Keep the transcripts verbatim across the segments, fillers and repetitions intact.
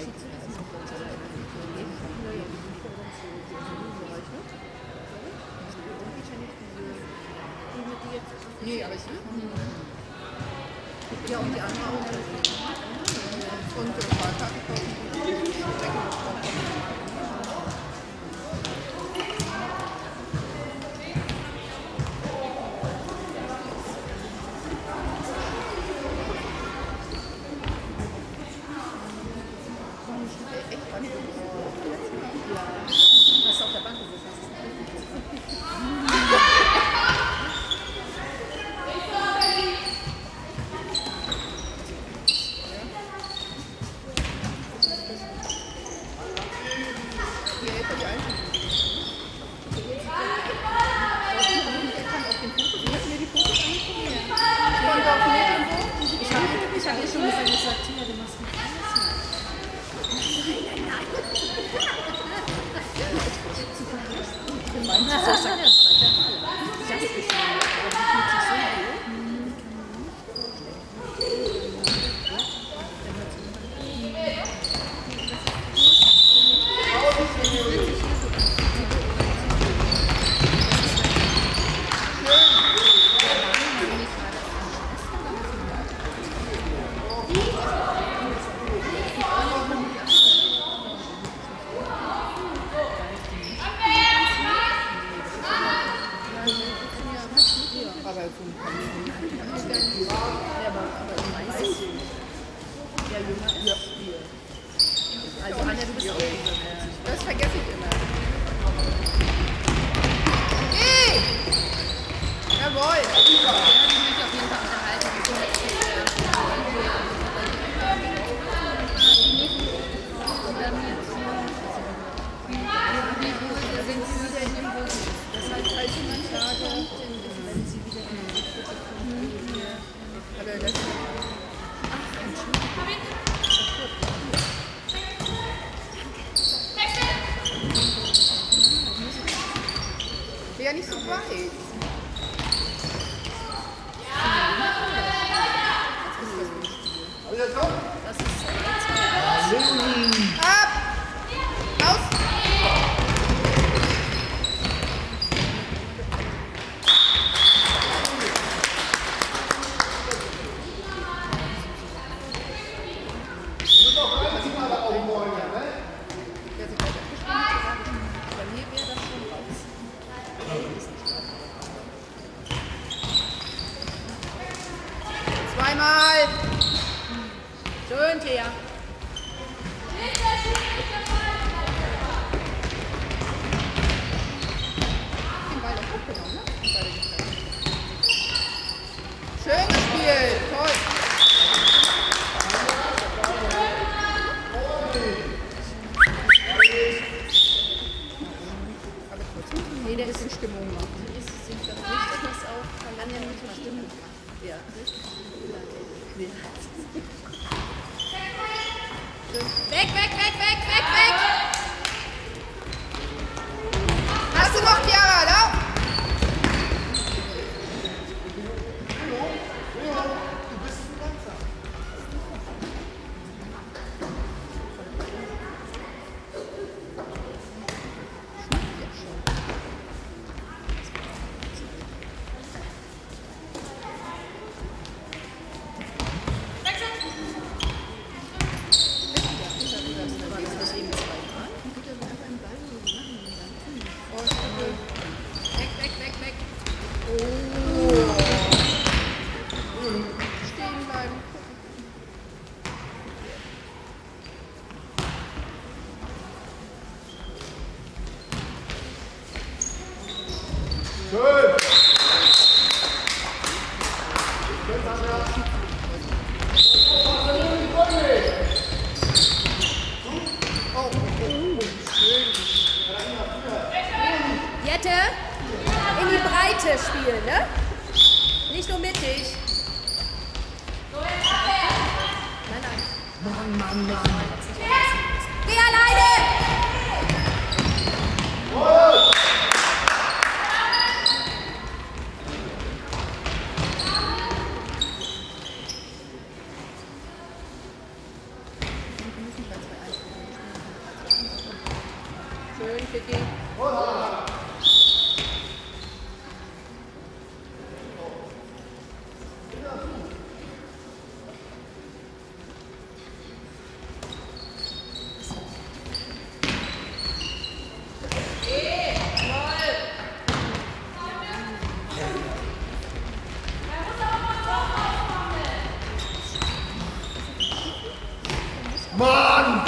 Nee, aber ich. Ja, und die andere auch. Und äh, Fahrkarten kaufen. Was auf der Bank gesessen hast. Ich habe schon gesagt, ich sag, Tina, du machst nicht alles mal. Nein, nein, nein. Das ist ja der zweite Fall. Das ist ja Also Anja, du bist auch das vergesse ich immer. Hey! Jawohl! Ja, die will ich auf jeden Fall unterhalten. Sind sie wieder in dem Bus? Das heißt, als jemand sage, wenn sie wieder in den Bus kommen, aber das ist... Ach, Entschuldigung. Ja, nicht so weit. Das ist ab! Aus! Bei mir wäre das schon raus. Zweimal. Schön, Thea. Den Ball auch hochgenommen, ne? Schön gespielt. Toll. Nee, der ist in Stimmung. Ist es nicht das Licht, das auch kann ja nicht in Stimmung. Ja. Weg, weg, weg, weg, weg, weg! Hast du noch, Chiara? Lauf! Weg, weg, weg, weg. Oh. Stehen bleiben. Schön. Oh, schön. Jette, in die Breite spielen, ne? Nicht nur mittig. Nein, nein. Mann, Mann, Mann. Geh alleine! Wir müssen bei zwei eins. Vicky. Mann!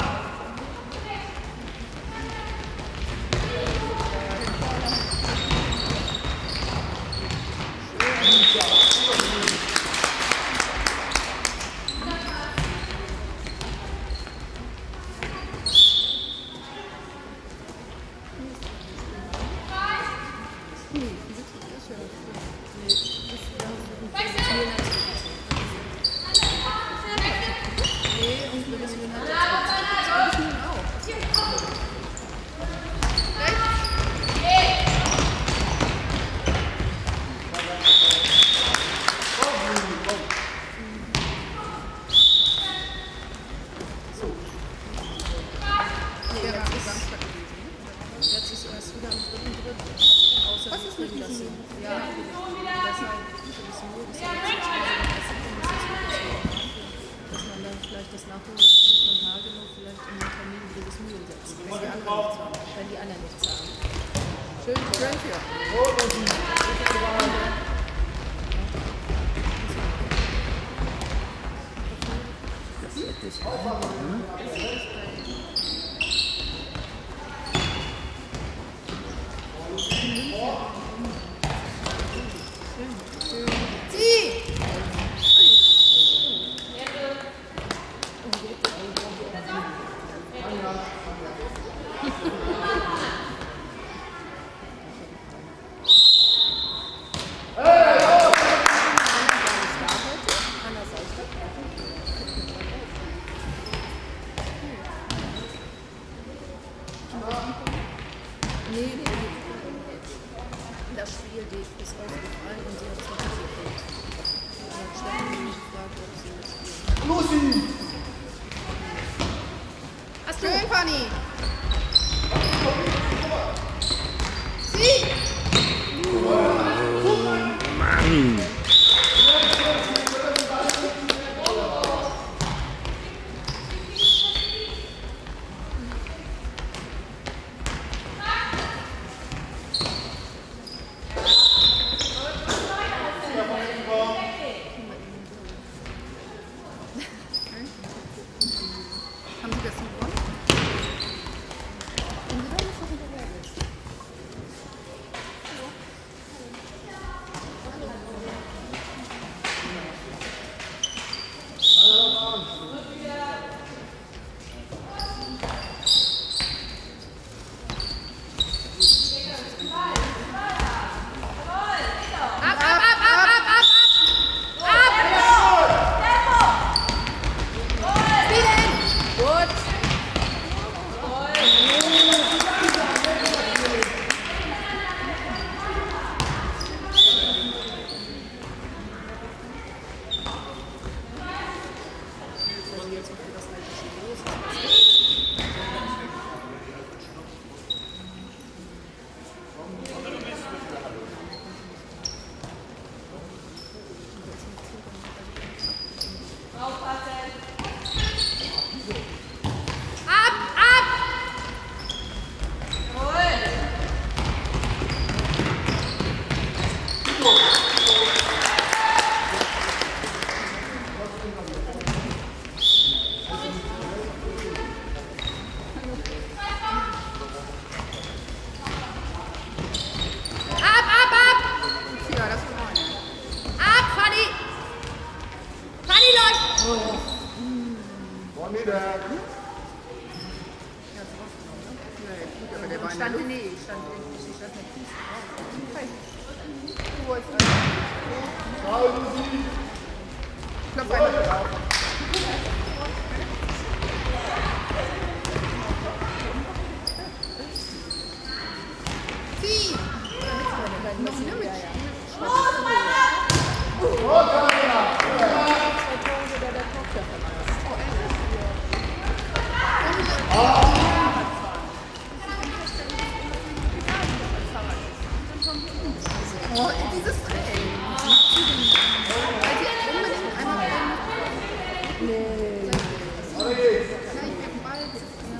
Nee. Gleich mit dem Ball.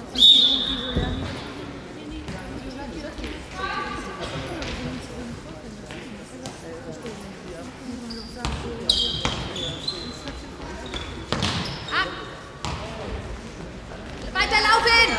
Ab! Weiterlaufen!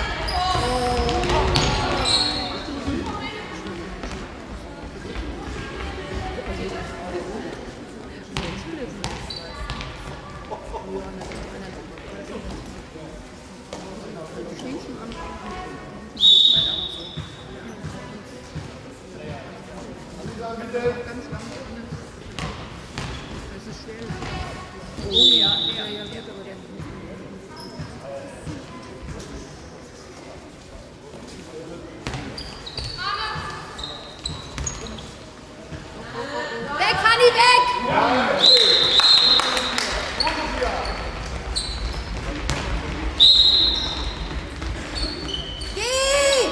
Weg, Fanny, weg! Geh!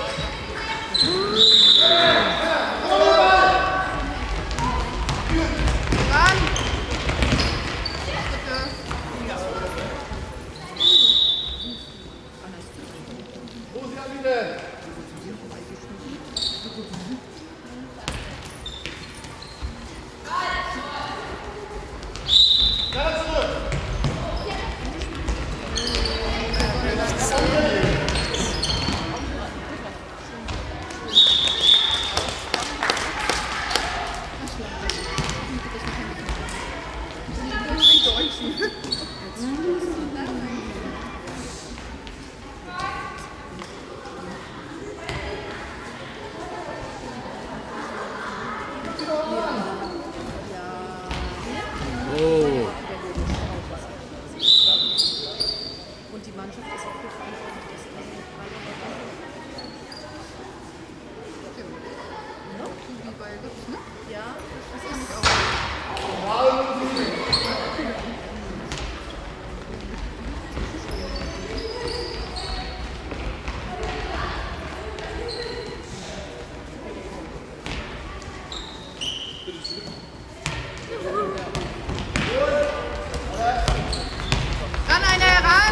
Ran! Bitte. Oh. Und die Mannschaft ist auch für verantwortlich, dass alle Wie bei Lutz, ne? ja, Das ist nämlich auch. Ran, einer, ran!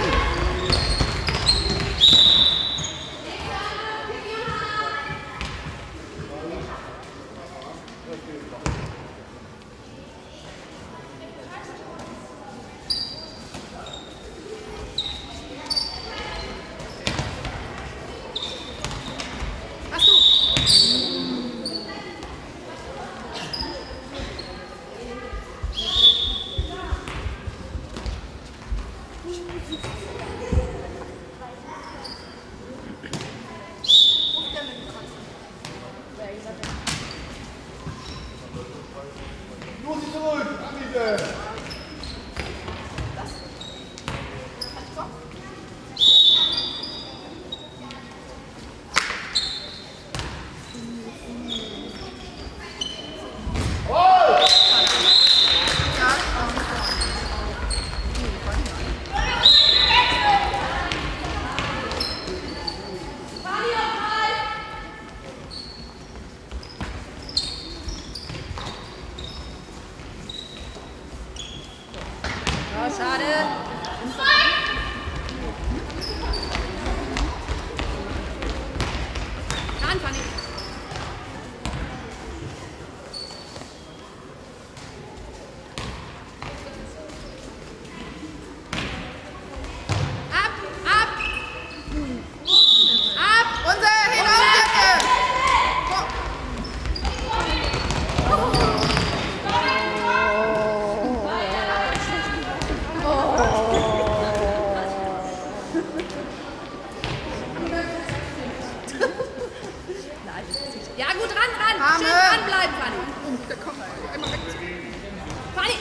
hast du. Los, zurück, Anita! Oh, schade. Ran, Fanny. Ab, ab. Ab. Unser hinaus, Ja, gut, ran, ran. Arme. Schön dranbleiben, Fanny. Der kommt einmal weg. Fanny.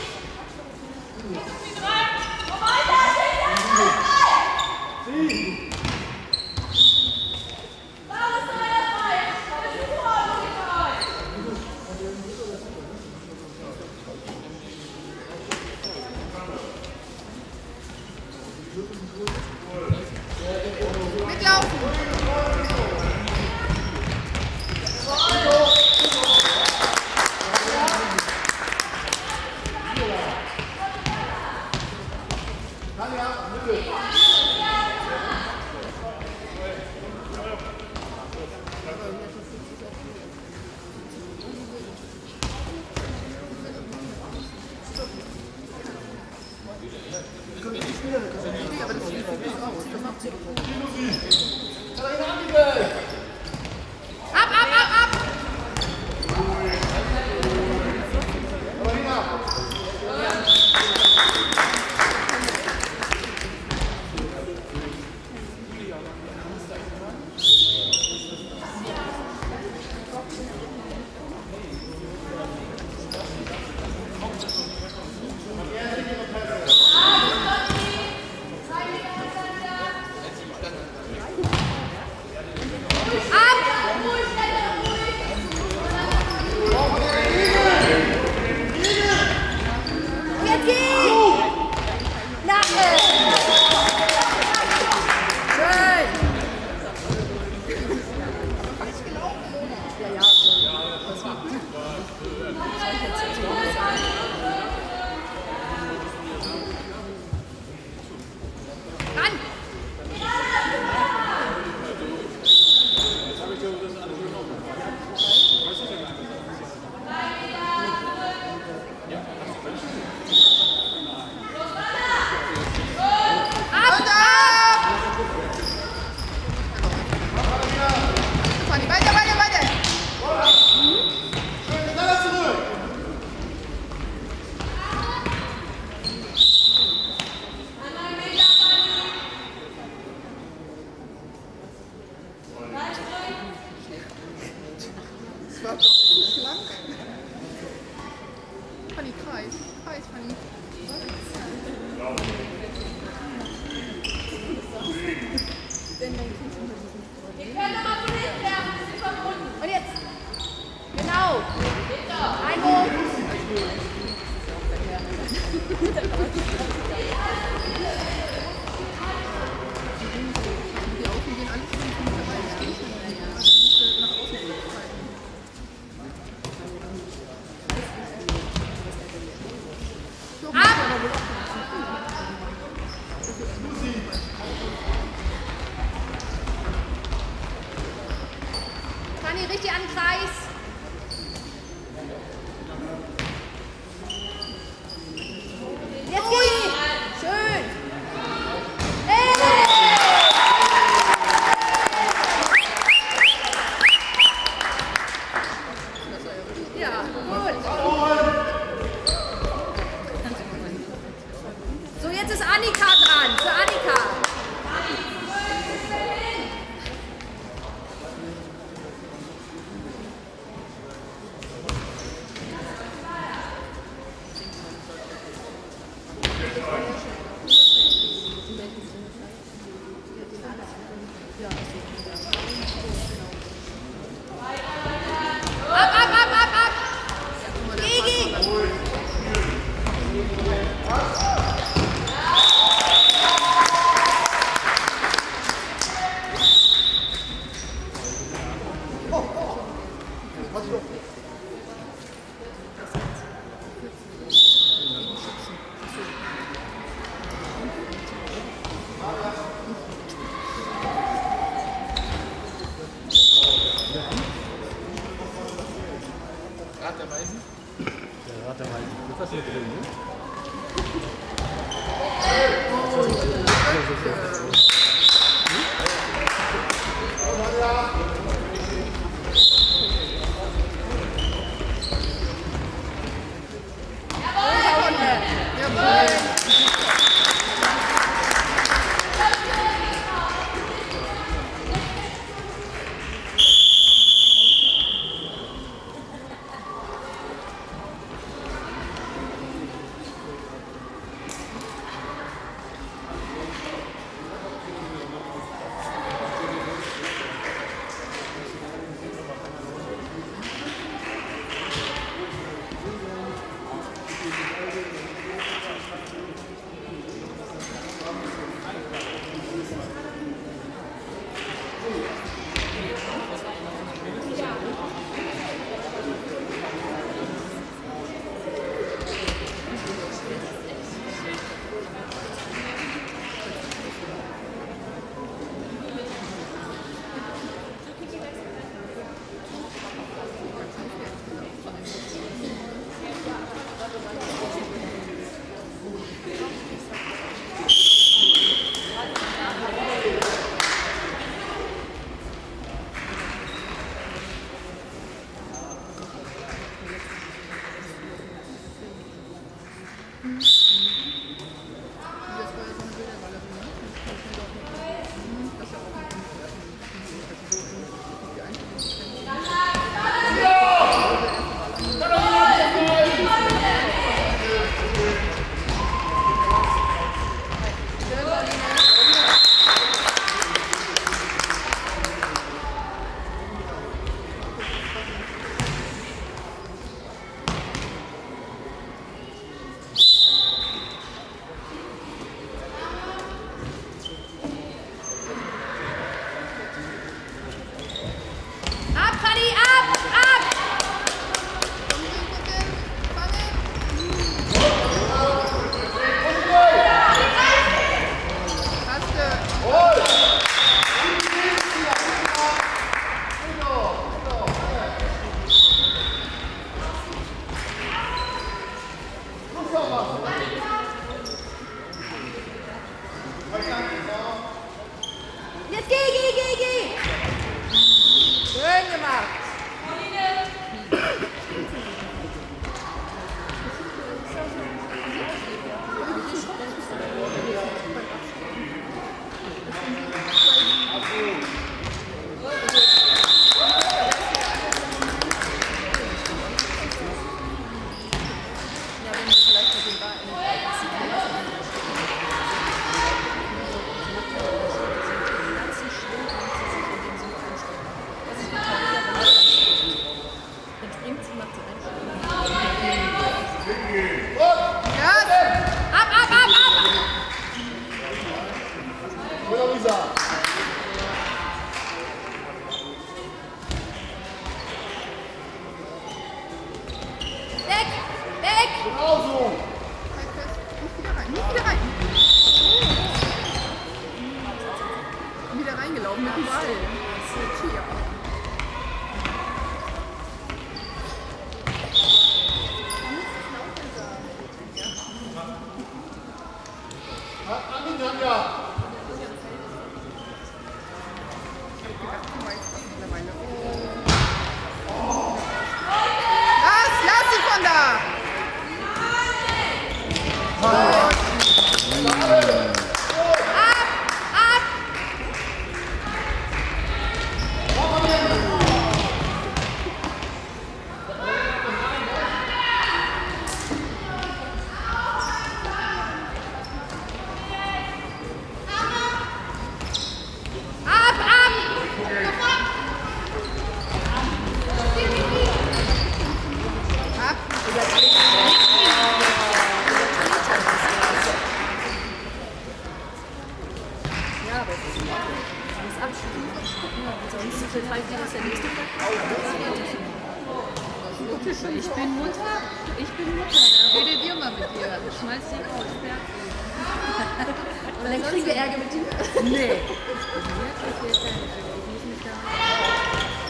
Mitlaufen. Ab, ab, ab, ab! Richtig an den Kreis. Jetzt geht's. Schön. Hey. Ja, gut. So, jetzt ist Annika dran. Für Annika. Rat der Weisen? Der Rat der Weisen. Ist das hier drin, ne? Oder Lisa? Weg! Weg! Genau so. Halt fest. Nicht wieder rein. Nicht wieder rein. Wieder reingelaufen mit dem Ball. Das ist hier. Andi, Tanja. Lass, lass sie von da! Ab! Ab! Ab! Ab! Ab! Ja, aber es ist muss abschieben. Sonst pfeift dir das der nächste Tag. Ich bin Mutter. Ich bin Mutter. Da redet ihr mal mit dir. Schmeiß sie raus. Und dann kriegen wir Ärger mit dir. Nee. Ich will keine Ärger. Ich muss mich da.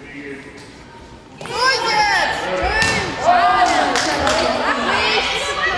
Durch jetzt! Schade. Mach nichts.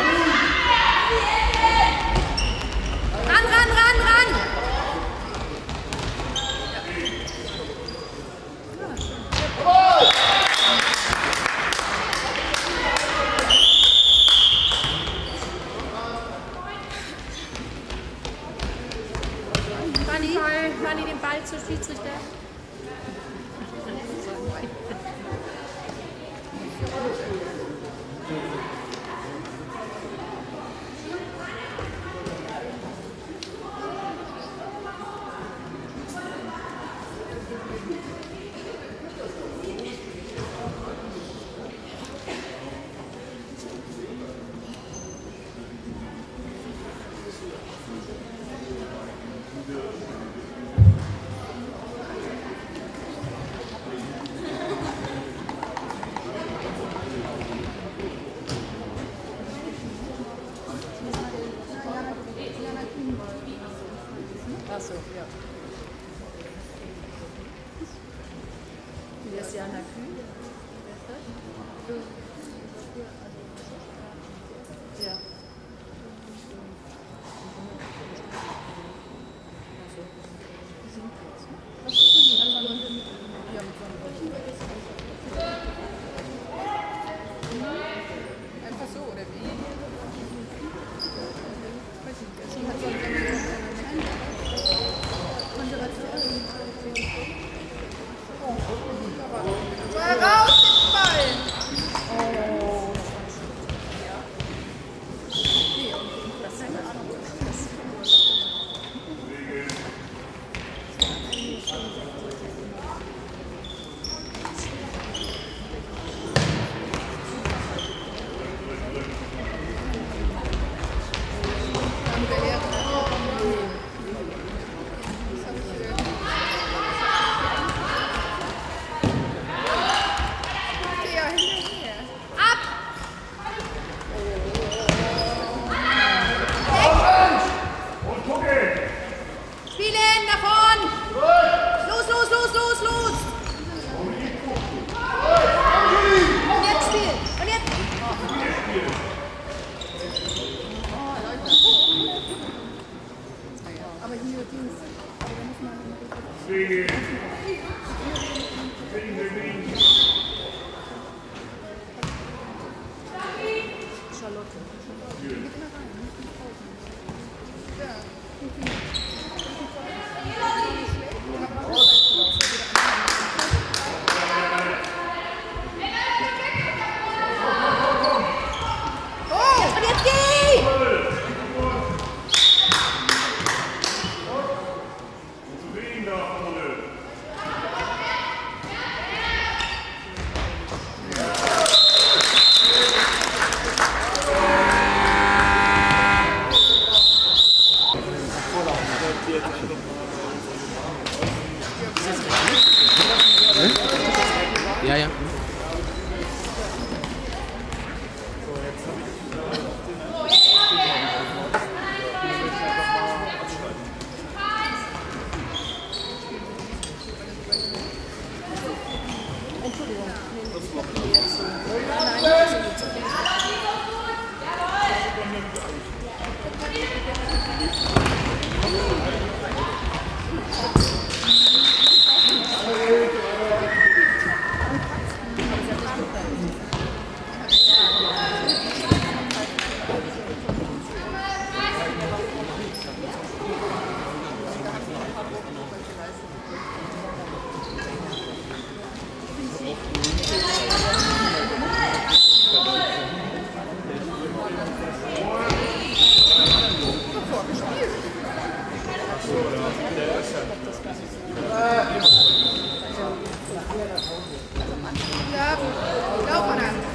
Ja, lauf mal an.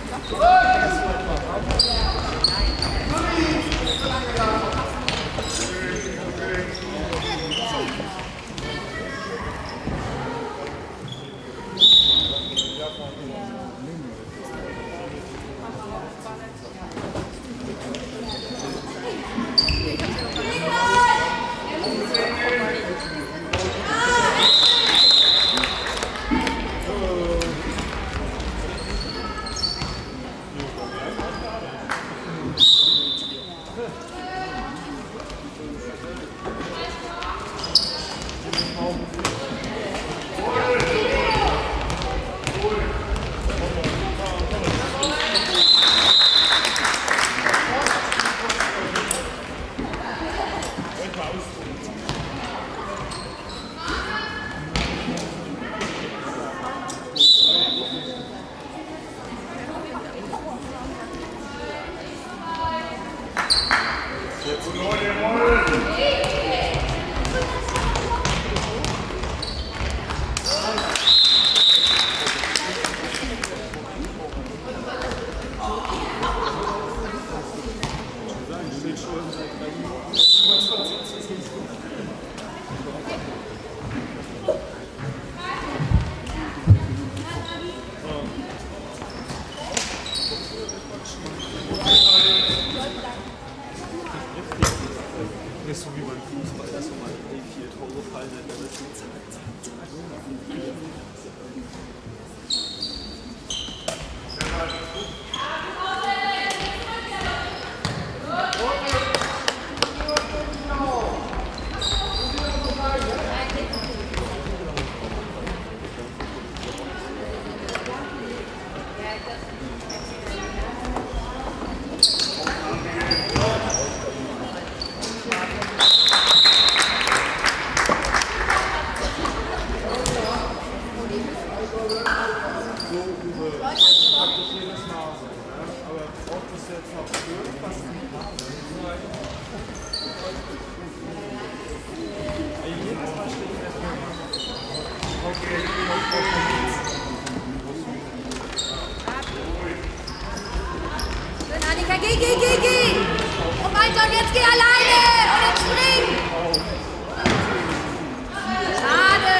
Das ist so wie beim Fußball, dass so mal die vier Tore fallen, dann ist es zack, zack, zack. Annika, geh, geh, geh, geh! Und weiter, und jetzt geh alleine! Und jetzt spring! Schade!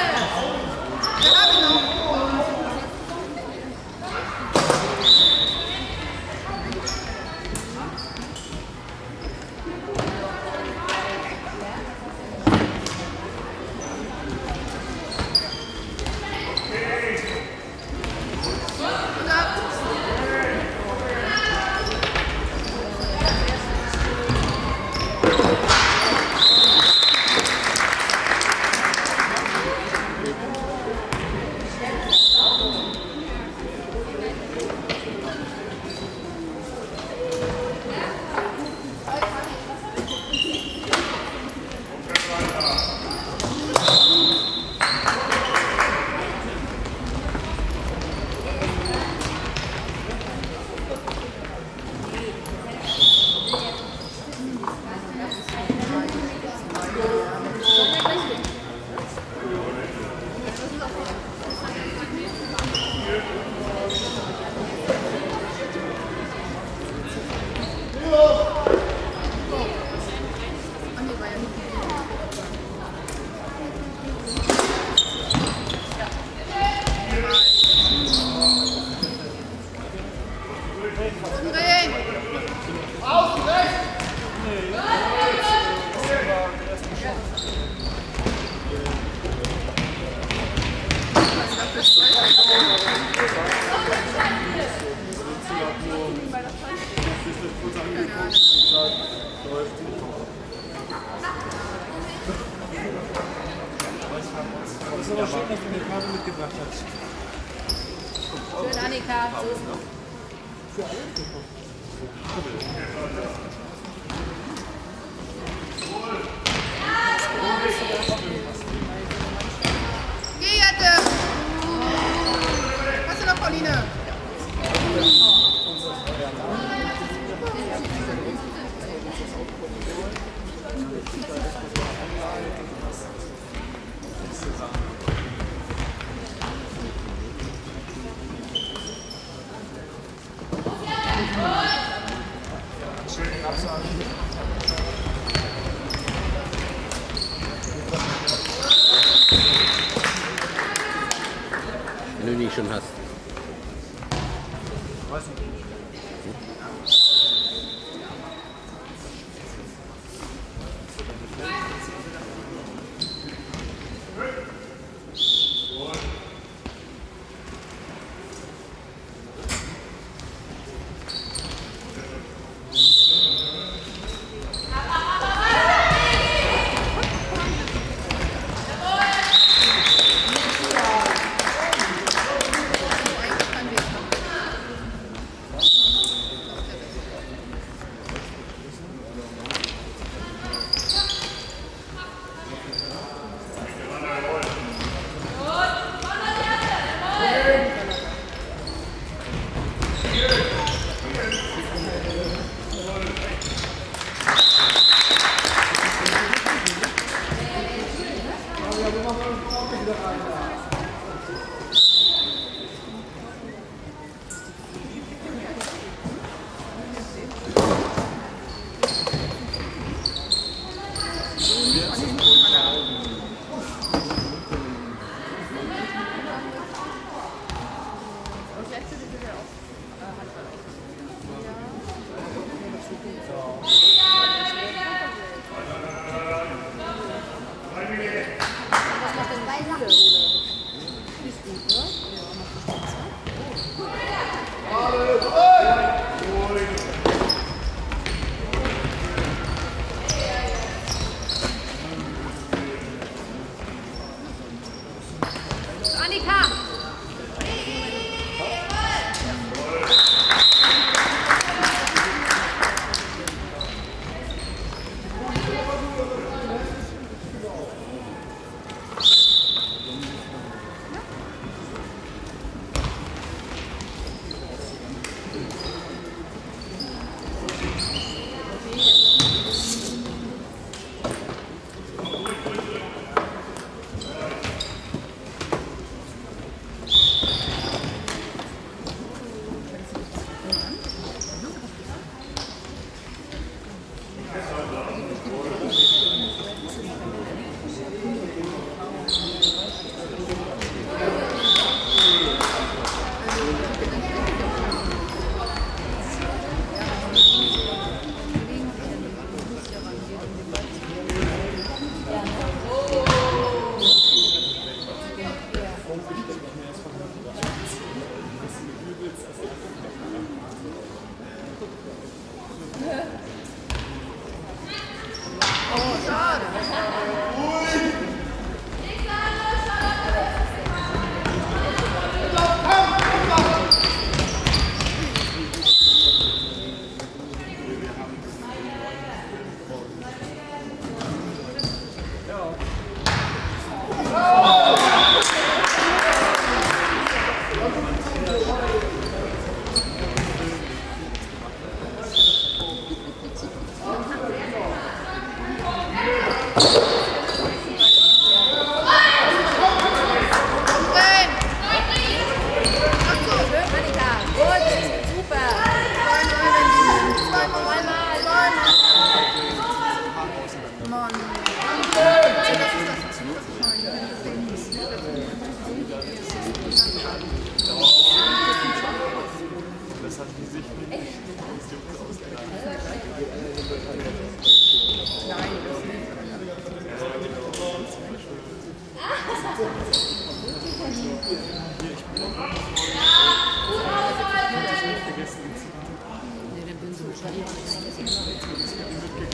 Thank you. aber schön, dass du eine Karte mitgebracht hast. Schön, Annika. So ist es. Für alle? Geh, Jette! Hast du noch, Pauline? Wenn du die schon hast. Weiß ich nicht.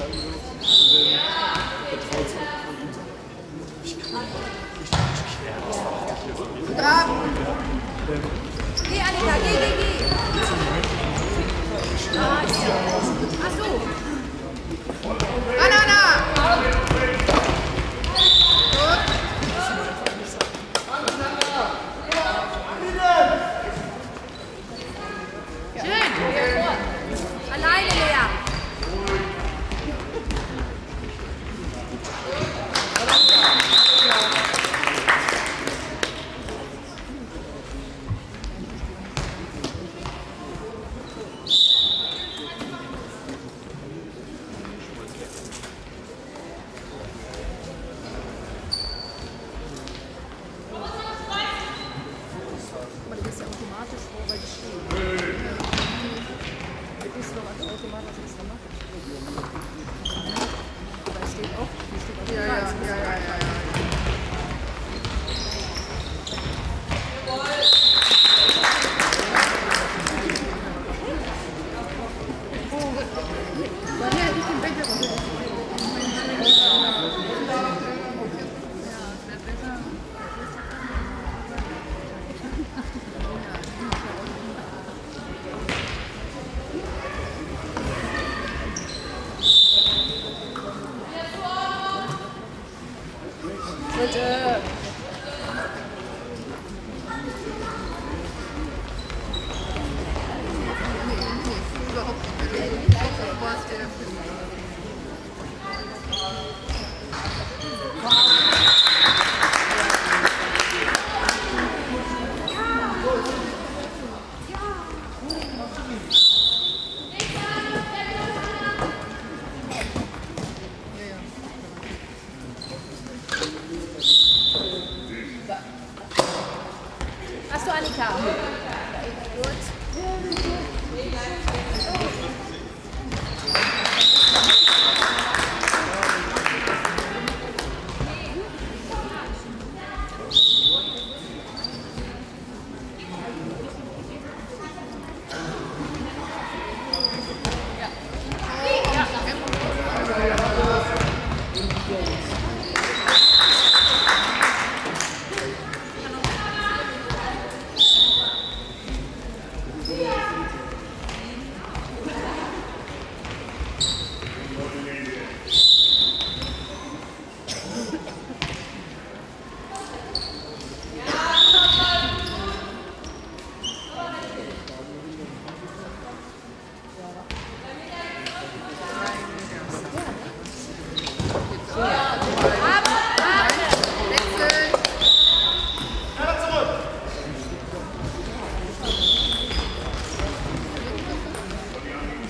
Ich kann nicht, ich kann nicht quer.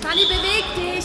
Fanny, beweg dich!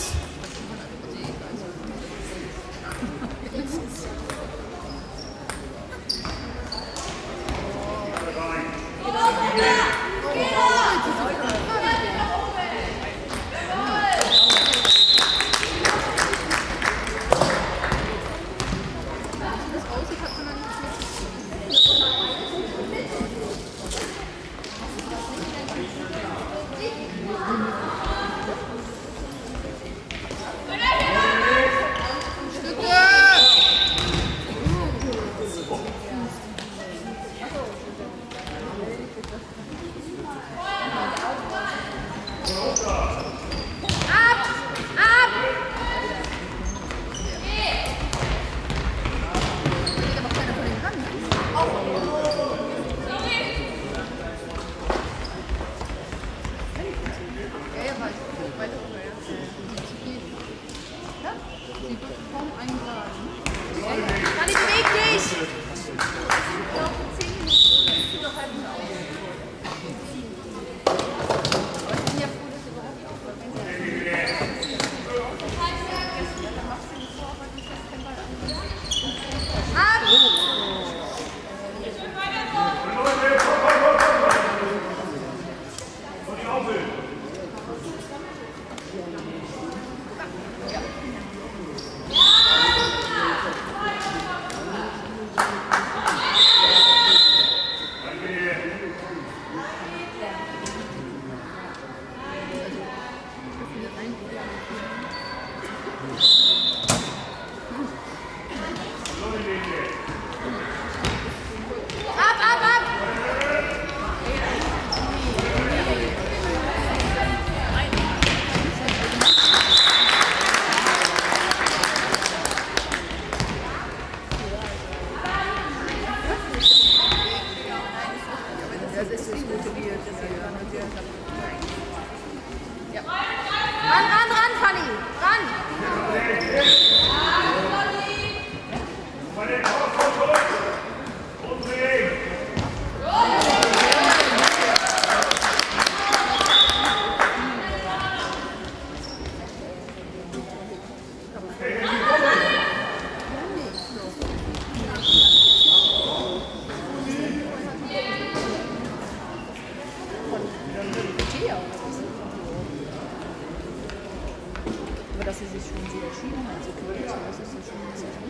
Aber dass sie sich schon so entschieden hat, sie können das ist ja schon ein Zeichen.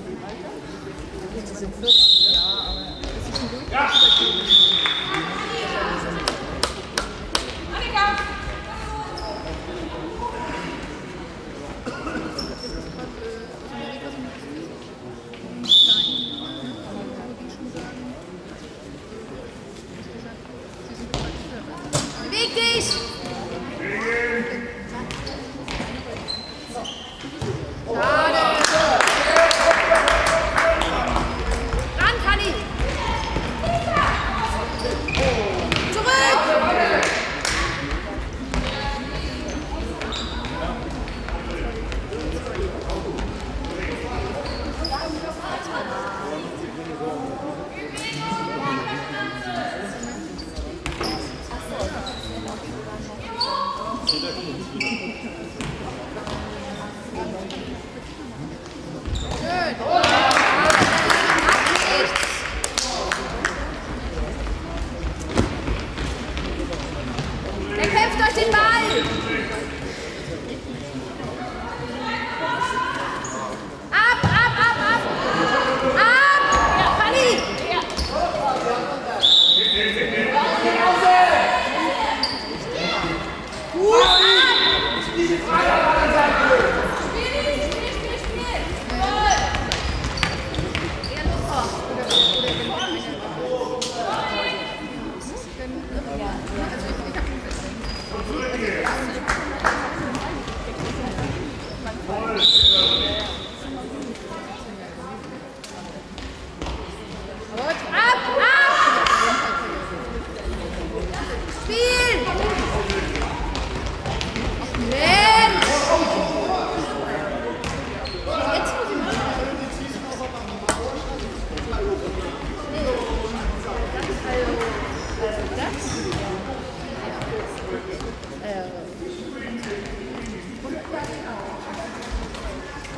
Sie sind vierzehn, ja, aber das ist ein Durchschnitt. Beweg dich! Schade! Ran, Fanny! Zurück! Er kämpft durch den Ball! Ab, ab, ab, ab! Ab! Fanny!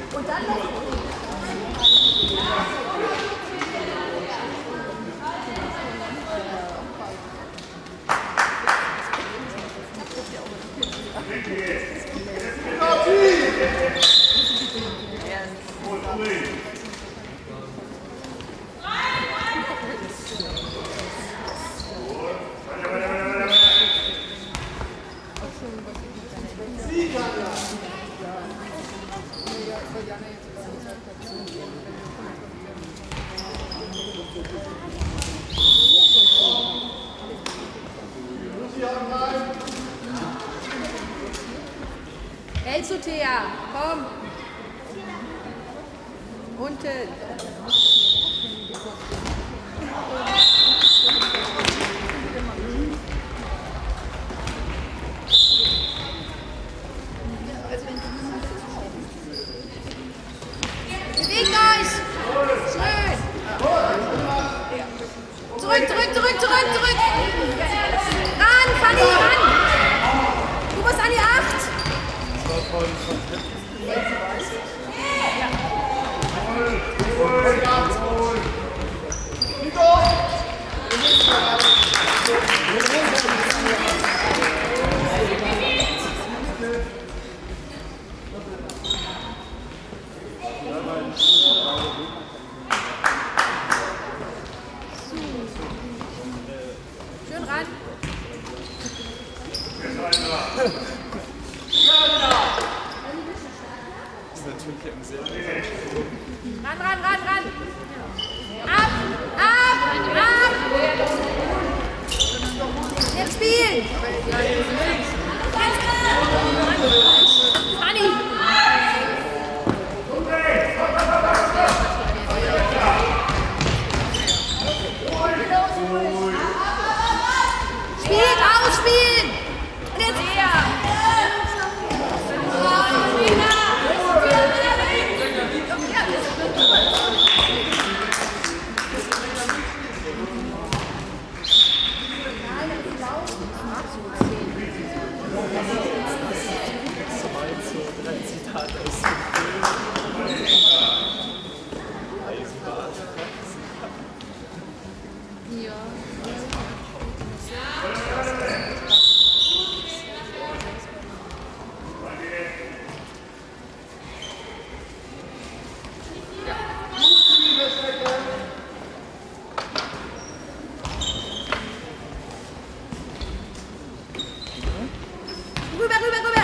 Und dann noch. Hältst du, Thea? Komm. Unten. Bewegt euch! Schön! Zurück, zurück, zurück, zurück, zurück! Ran, Fanny, ran! Du musst an die acht! Schön ran. Das ist natürlich ein sehr Ran, ran, ran, ran. Ab, ab, ab. Jetzt spielen. Fanny. Spielen, ausspielen. Und jetzt her. Rüber, rüber, rüber.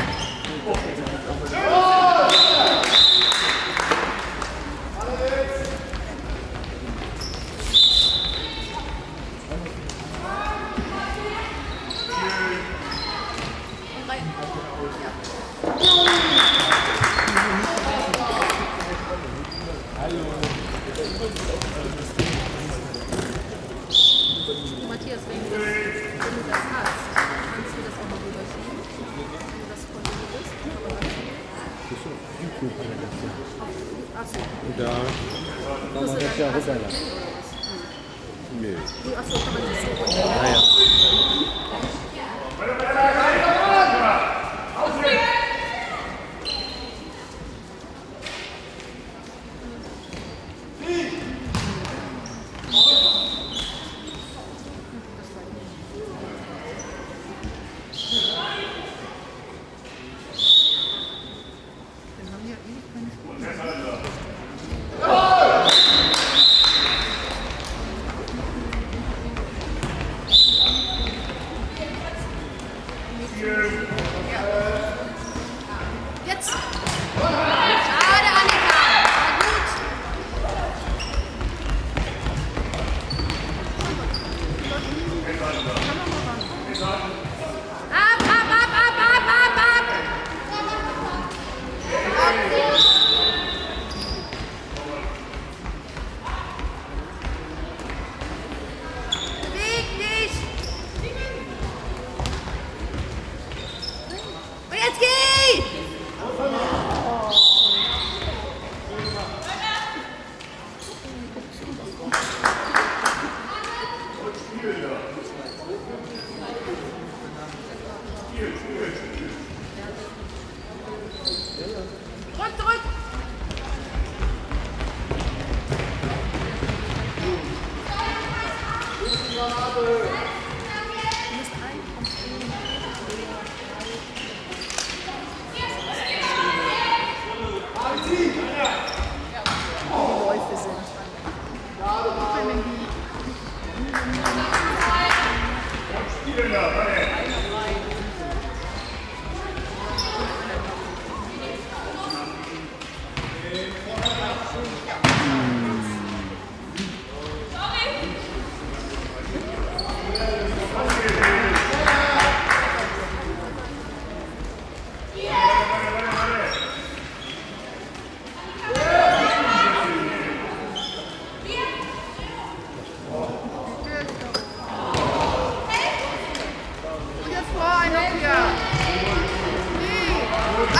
Matthias, wenn du das, wenn du das hast, kannst du das auch mal rüberschieben. Wenn du das von dir bist. Achso. Da kann man das ja runterlassen. Nee. Achso, kann man das so runterlassen. Naja. Jetzt! Schade, Annika! War gut! Ab, ab, ab, ab, ab, ab, ab! Beweg dich! Und jetzt geh! Zurück, zurück!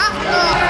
Ach,